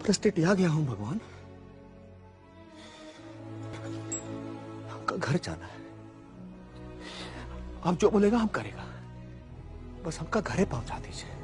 Frustrate आ गया हूं भगवान। हमका घर जाना है। आप जो बोलेगा हम करेगा, बस हमका घरे पहुंचा दीजिए।